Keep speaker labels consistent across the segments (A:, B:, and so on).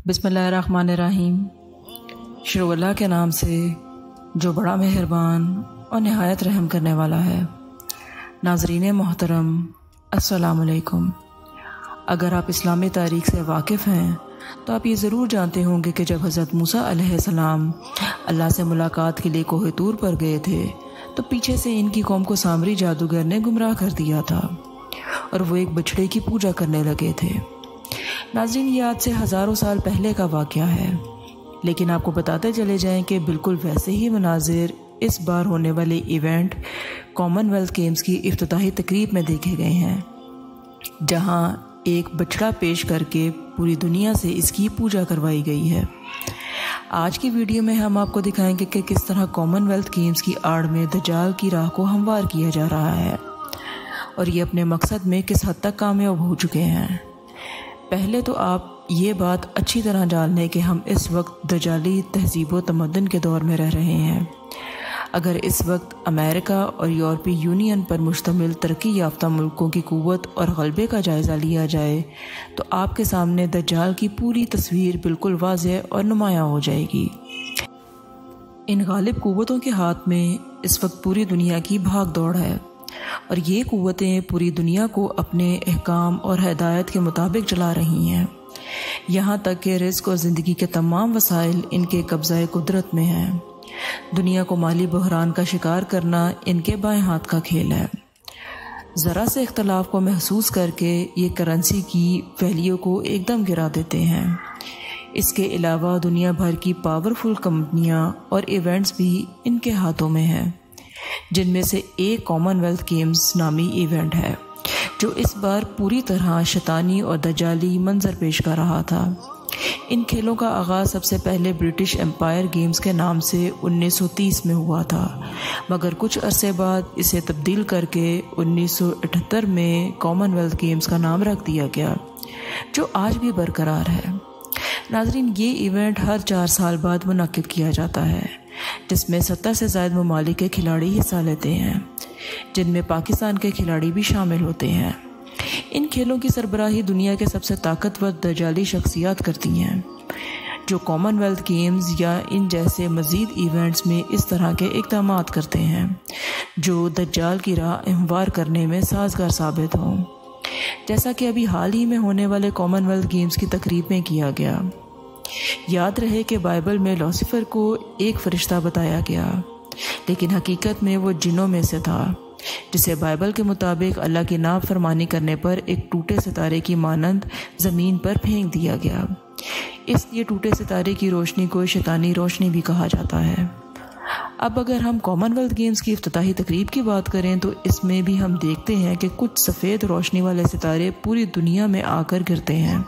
A: बिस्मिल्लाहिर्रहमानिर्रहीम। शुरू अल्लाह के नाम से जो बड़ा मेहरबान और नहायत रहम करने वाला है। नाज़रीन मोहतरम, अस्सलाम वालेकुम। अगर आप इस्लामी तारीख़ से वाकिफ़ हैं तो आप ये ज़रूर जानते होंगे कि जब हज़रत मूसा अलैहिस्सलाम अल्लाह से मुलाकात के लिए कोहे तूर पर गए थे तो पीछे से इनकी कौम को सामरी जादूगर ने गुमराह कर दिया था और वो एक बछड़े की पूजा करने लगे थे। नाज़रीन, ये आज से हज़ारों साल पहले का वाक़या है, लेकिन आपको बताते चले जाएं कि बिल्कुल वैसे ही मनाजिर इस बार होने वाले इवेंट कॉमनवेल्थ गेम्स की इफ्तिताही तकरीब में देखे गए हैं, जहां एक बछड़ा पेश करके पूरी दुनिया से इसकी पूजा करवाई गई है। आज की वीडियो में हम आपको दिखाएंगे कि किस तरह कॉमनवेल्थ गेम्स की आड़ में दज्जाल की राह को हमवार किया जा रहा है और ये अपने मकसद में किस हद तक कामयाब हो चुके हैं। पहले तो आप ये बात अच्छी तरह जान लें कि हम इस वक्त दज्जाली तहज़ीब व तमद्दुन के दौर में रह रहे हैं। अगर इस वक्त अमेरिका और यूरोपीय यूनियन पर मुश्तमिल तरक्की याफ्ता मुल्कों की क़ुव्वत और ग़लबे का जायज़ा लिया जाए तो आपके सामने दज्जाल की पूरी तस्वीर बिल्कुल वाज़ेह और नुमायाँ हो जाएगी। इन गालिब क़ुव्वतों के हाथ में इस वक्त पूरी दुनिया की भाग दौड़ है और ये क़ुव्वतें पूरी दुनिया को अपने अहकाम और हिदायत के मुताबिक चला रही हैं। यहाँ तक कि रिज़्क़ और ज़िंदगी के तमाम वसाइल इनके कब्ज़ाए कुदरत में हैं। दुनिया को माली बहरान का शिकार करना इनके बाएं हाथ का खेल है। ज़रा से इख्तलाफ को महसूस करके ये करेंसी की वैल्यू को एकदम गिरा देते हैं। इसके अलावा दुनिया भर की पावरफुल कंपनियां और इवेंट्स भी इनके हाथों में हैं, जिनमें से एक कॉमनवेल्थ गेम्स नामी इवेंट है जो इस बार पूरी तरह शैतानी और दज्जाली मंजर पेश कर रहा था। इन खेलों का आगाज़ सबसे पहले ब्रिटिश एम्पायर गेम्स के नाम से 1930 में हुआ था, मगर कुछ अरसे बाद इसे तब्दील करके 1978 में कॉमनवेल्थ गेम्स का नाम रख दिया गया, जो आज भी बरकरार है। नाज़रीन, ये इवेंट हर 4 साल बाद मुनक्किद किया जाता है, जिसमें 70 से ज़ायद ममालिक के खिलाड़ी हिस्सा लेते हैं, जिनमें पाकिस्तान के खिलाड़ी भी शामिल होते हैं। इन खेलों की सरबराही दुनिया के सबसे ताकतवर दज्जाली शख्सियात करती हैं, जो कॉमनवेल्थ गेम्स या इन जैसे मज़ीद इवेंट्स में इस तरह के इक़दामात करते हैं जो दज्जाल की राह हमवार करने में साजगार साबित हों, जैसा कि अभी हाल ही में होने वाले कॉमनवेल्थ गेम्स की तकरीब में किया गया। याद रहे कि बाइबल में लूसीफर को एक फरिश्ता बताया गया, लेकिन हकीकत में वो जिन्नों में से था, जिसे बाइबल के मुताबिक अल्लाह की नाफरमानी करने पर एक टूटे सितारे की मानंद ज़मीन पर फेंक दिया गया। इसलिए टूटे सितारे की रोशनी को शैतानी रोशनी भी कहा जाता है। अब अगर हम कॉमनवेल्थ गेम्स की इफ्तिताही तकरीब की बात करें तो इसमें भी हम देखते हैं कि कुछ सफ़ेद रोशनी वाले सितारे पूरी दुनिया में आकर गिरते हैं,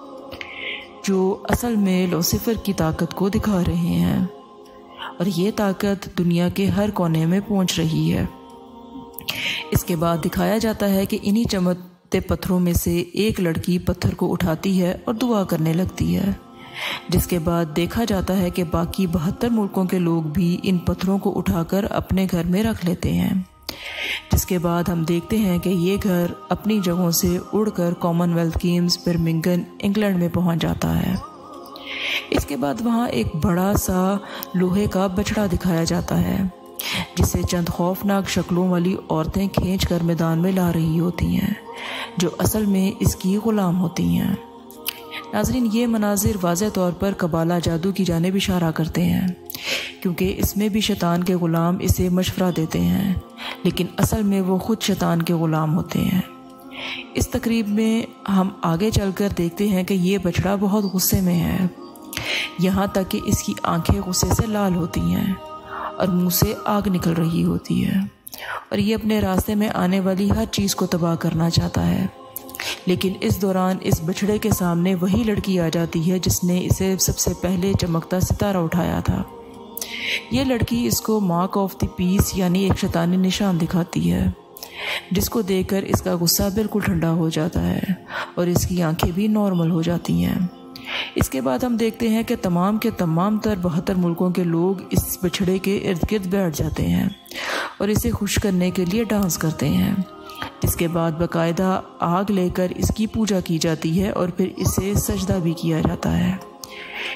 A: जो असल में लूसीफर की ताकत को दिखा रहे हैं, और ये ताकत दुनिया के हर कोने में पहुंच रही है। इसके बाद दिखाया जाता है कि इन्हीं चमकते पत्थरों में से एक लड़की पत्थर को उठाती है और दुआ करने लगती है, जिसके बाद देखा जाता है कि बाकी 72 मुल्कों के लोग भी इन पत्थरों को उठाकर अपने घर में रख लेते हैं, जिसके बाद हम देखते हैं कि ये घर अपनी जगहों से उड़कर कॉमनवेल्थ गेम्स बर्मिंघम इंग्लैंड में पहुंच जाता है। इसके बाद वहाँ एक बड़ा सा लोहे का बछड़ा दिखाया जाता है, जिसे चंद खौफनाक शक्लों वाली औरतें खींच कर मैदान में ला रही होती हैं, जो असल में इसकी ग़ुलाम होती हैं। नाज़रीन, ये मनाजिर वाज़ेह तौर पर कबाला जादू की जानिब इशारा करते हैं, क्योंकि इसमें भी शैतान के ग़ुलाम इसे मशवरा देते हैं, लेकिन असल में वो ख़ुद शैतान के ग़ुलाम होते हैं। इस तकरीब में हम आगे चलकर देखते हैं कि ये बछड़ा बहुत गुस्से में है, यहाँ तक कि इसकी आंखें गुस्से से लाल होती हैं और मुंह से आग निकल रही होती है, और ये अपने रास्ते में आने वाली हर चीज़ को तबाह करना चाहता है। लेकिन इस दौरान इस बछड़े के सामने वही लड़की आ जाती है जिसने इसे सबसे पहले चमकता सितारा उठाया था। ये लड़की इसको मार्क ऑफ द पीस यानी एक शैतानी निशान दिखाती है, जिसको देखकर इसका गुस्सा बिल्कुल ठंडा हो जाता है और इसकी आंखें भी नॉर्मल हो जाती हैं। इसके बाद हम देखते हैं कि तमाम के तमाम 72 मुल्कों के लोग इस बछड़े के इर्द गिर्द बैठ जाते हैं और इसे खुश करने के लिए डांस करते हैं। इसके बाद बाकायदा आग लेकर इसकी पूजा की जाती है और फिर इसे सजदा भी किया जाता है।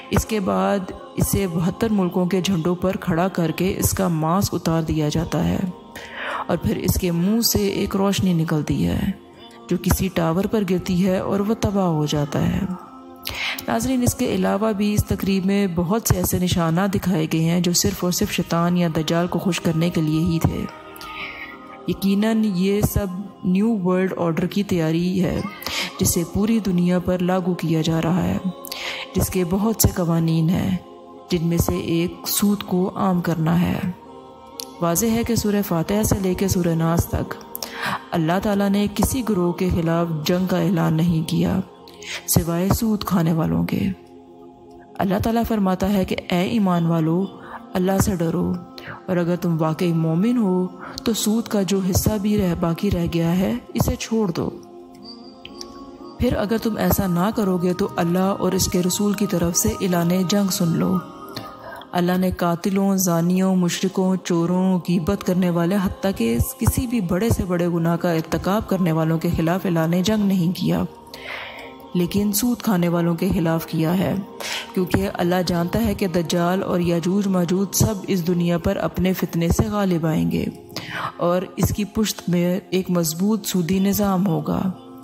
A: اس کے بعد اسے 72 ملکوں کے جھنڈوں پر کھڑا کر کے اس کا ماسک اتار دیا جاتا ہے اور پھر اس کے منہ سے ایک روشنی نکلتی ہے جو کسی ٹاور پر گرتی ہے اور وہ تباہ ہو جاتا ہے۔ ناظرین، اس کے علاوہ بھی اس تقریب میں بہت سے ایسے نشانات دکھائے گئے ہیں جو صرف اور صرف شیطان یا دجال کو خوش کرنے کے لیے ہی تھے۔ یقیناً یہ سب نیو ورلڈ آرڈر کی تیاری ہے جسے پوری دنیا پر لاگو کیا جا رہا ہے، جس کے بہت سے قوانین ہیں، جن میں سے ایک سود کو عام کرنا ہے۔ واضح ہے کہ سورہ فاتحہ سے لے کے سورہ ناس تک اللہ تعالیٰ نے کسی گروہ کے خلاف جنگ کا اعلان نہیں کیا سوائے سود کھانے والوں کے۔ اللہ تعالیٰ فرماتا ہے کہ اے ایمان والو، اللہ سے ڈرو، اور اگر تم واقعی مومن ہو تو سود کا جو حصہ بھی باقی رہ گیا ہے اسے چھوڑ دو۔ پھر اگر تم ایسا نہ کرو گے تو اللہ اور اس کے رسول کی طرف سے اعلان جنگ سن لو۔ اللہ نے قاتلوں، زانیوں، مشرکوں، چوروں، غیبت کرنے والے، حتیٰ کہ کسی بھی بڑے سے بڑے گناہ کا ارتکاب کرنے والوں کے خلاف اعلان جنگ نہیں کیا، لیکن سود کھانے والوں کے خلاف کیا ہے، کیونکہ اللہ جانتا ہے کہ دجال اور یاجوج ماجوج سب اس دنیا پر اپنے فتنے سے غالب آئیں گے اور اس کی پشت میں ایک مضبوط سودی نظام ہوگا۔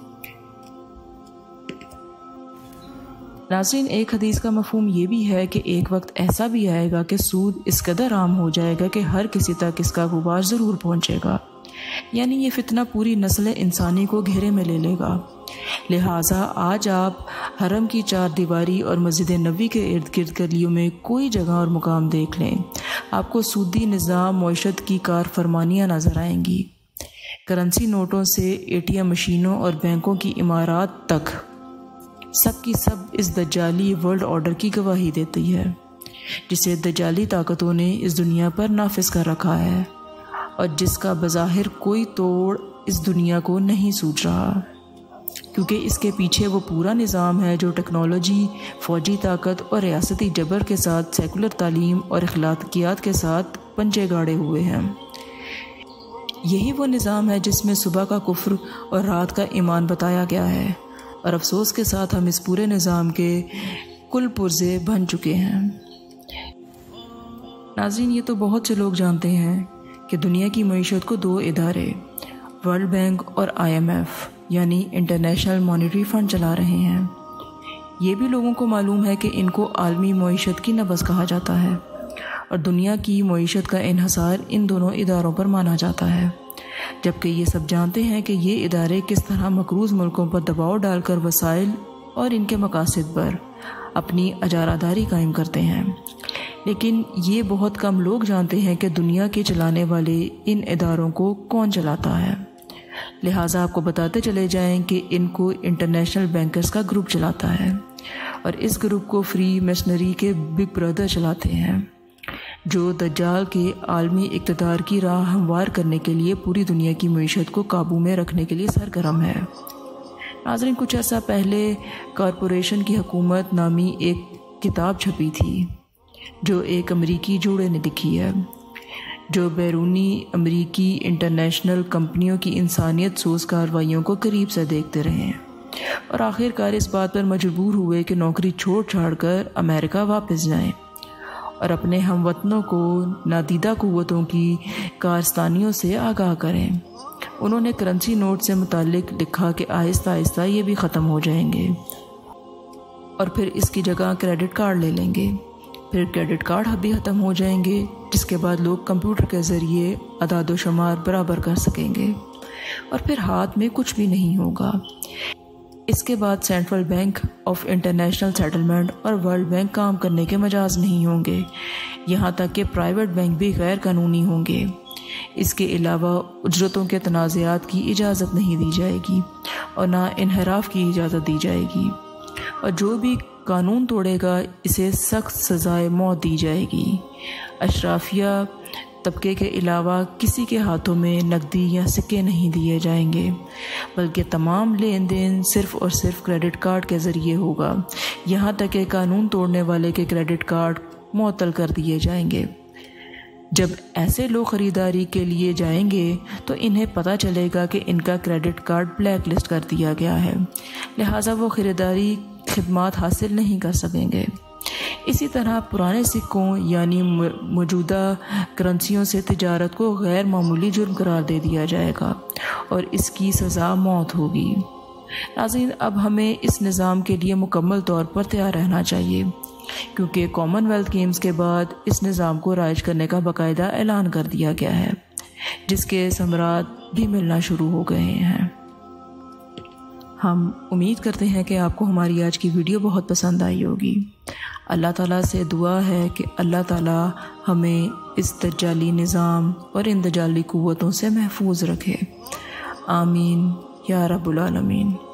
A: ناظرین، ایک حدیث کا مفہوم یہ بھی ہے کہ ایک وقت ایسا بھی آئے گا کہ سود اس قدر عام ہو جائے گا کہ ہر کسی تک اس کا غبار ضرور پہنچے گا، یعنی یہ فتنہ پوری نسل انسانی کو گھیرے میں لے لے گا۔ لہٰذا آج آپ حرم کی 4 دیواری اور مسجد نبوی کے ارد گرد گلیوں میں کوئی جگہ اور مقام دیکھ لیں، آپ کو سودی نظام معیشت کی کار فرمانیاں نظر آئیں گی۔ کرنسی نوٹوں سے ATM مشینوں اور بینکوں کی عمارات تک سب کی سب اس دجالی ورلڈ آرڈر کی گواہی دیتی ہے، جسے دجالی طاقتوں نے اس دنیا پر نافذ کر رکھا ہے اور جس کا بظاہر کوئی توڑ اس دنیا کو نہیں سوچ رہا، کیونکہ اس کے پیچھے وہ پورا نظام ہے جو ٹیکنالوجی، فوجی طاقت اور ریاستی جبر کے ساتھ سیکولر تعلیم اور اخلاقیات کے ساتھ پنجے گاڑے ہوئے ہیں۔ یہی وہ نظام ہے جس میں صبح کا کفر اور رات کا ایمان بتایا گیا ہے، اور افسوس کے ساتھ ہم اس پورے نظام کے کل پرزے بن چکے ہیں۔ ناظرین، یہ تو بہت سے لوگ جانتے ہیں کہ دنیا کی معیشت کو 2 ادارے ورلڈ بینک اور IMF یعنی انٹرنیشنل مانیٹری فنڈ چلا رہے ہیں۔ یہ بھی لوگوں کو معلوم ہے کہ ان کو عالمی معیشت کی نبض کہا جاتا ہے اور دنیا کی معیشت کا انحصار ان دونوں اداروں پر مانا جاتا ہے، جبکہ یہ سب جانتے ہیں کہ یہ ادارے کس طرح مقروض ملکوں پر دباؤ ڈال کر وسائل اور ان کے مقاصد پر اپنی اجارہ داری قائم کرتے ہیں۔ لیکن یہ بہت کم لوگ جانتے ہیں کہ دنیا کے چلانے والے ان اداروں کو کون چلاتا ہے۔ لہٰذا آپ کو بتاتے چلے جائیں کہ ان کو انٹرنیشنل بینکرز کا گروپ چلاتا ہے، اور اس گروپ کو فری میسنری کے بگ برادر چلاتے ہیں، جو دجال کے عالمی اقتدار کی راہ ہموار کرنے کے لیے پوری دنیا کی معیشت کو قابو میں رکھنے کے لیے سرگرم ہے۔ ناظرین، کچھ عرصہ پہلے کارپوریشن کی حکومت نامی ایک کتاب چھپی تھی جو ایک امریکی جوڑے نے لکھی ہے، جو بیرونی امریکی انٹرنیشنل کمپنیوں کی انسانیت سوز کارروائیوں کو قریب سے دیکھتے رہے ہیں اور آخر کار اس بات پر مجبور ہوئے کہ نوکری چھوڑ چھاڑ کر امریکہ واپس جائیں اور اپنے ہم وطنوں کو نادیدہ قوتوں کی کارستانیوں سے آگاہ کریں۔ انہوں نے کرنسی نوٹ سے متعلق لکھا کہ آہستہ آہستہ یہ بھی ختم ہو جائیں گے اور پھر اس کی جگہ کریڈٹ کارڈ لے لیں گے، پھر کریڈٹ کارڈ بھی ختم ہو جائیں گے، جس کے بعد لوگ کمپیوٹر کے ذریعے اعداد و شمار برابر کر سکیں گے اور پھر ہاتھ میں کچھ بھی نہیں ہوگا۔ اس کے بعد central bank of international settlement اور ورلڈ بینک کام کرنے کے مجاز نہیں ہوں گے، یہاں تک کہ پرائیویٹ بینک بھی غیر قانونی ہوں گے۔ اس کے علاوہ اجرتوں کے تنازعات کی اجازت نہیں دی جائے گی اور نہ انحراف کی اجازت دی جائے گی، اور جو بھی قانون توڑے گا اسے سخت سزائے موت دی جائے گی۔ اشرافیہ طبقے کے علاوہ کسی کے ہاتھوں میں نقدی یا سکے نہیں دیے جائیں گے، بلکہ تمام لین دین صرف اور صرف کریڈٹ کارڈ کے ذریعے ہوگا، یہاں تک کہ قانون توڑنے والے کے کریڈٹ کارڈ معطل کر دیے جائیں گے۔ جب ایسے لوگ خریداری کے لیے جائیں گے تو انہیں پتہ چلے گا کہ ان کا کریڈٹ کارڈ بلیک لسٹ کر دیا گیا ہے، لہٰذا وہ خریداری خدمات حاصل نہیں کر سکیں گے۔ اسی طرح پرانے سکوں یعنی موجودہ کرنسیوں سے تجارت کو غیر معمولی جرم قرار دے دیا جائے گا اور اس کی سزا موت ہوگی۔ ناظرین، اب ہمیں اس نظام کے لیے مکمل طور پر تیار رہنا چاہیے، کیونکہ کامن ویلتھ گیمز کے بعد اس نظام کو رائج کرنے کا باقاعدہ اعلان کر دیا گیا ہے، جس کے ثمرات بھی ملنا شروع ہو گئے ہیں۔ ہم امید کرتے ہیں کہ آپ کو ہماری آج کی ویڈیو بہت پسند آئی ہوگی۔ اللہ تعالیٰ سے دعا ہے کہ اللہ تعالیٰ ہمیں اس دجالی نظام اور ان دجالی قوتوں سے محفوظ رکھے۔ آمین یا رب العالمین۔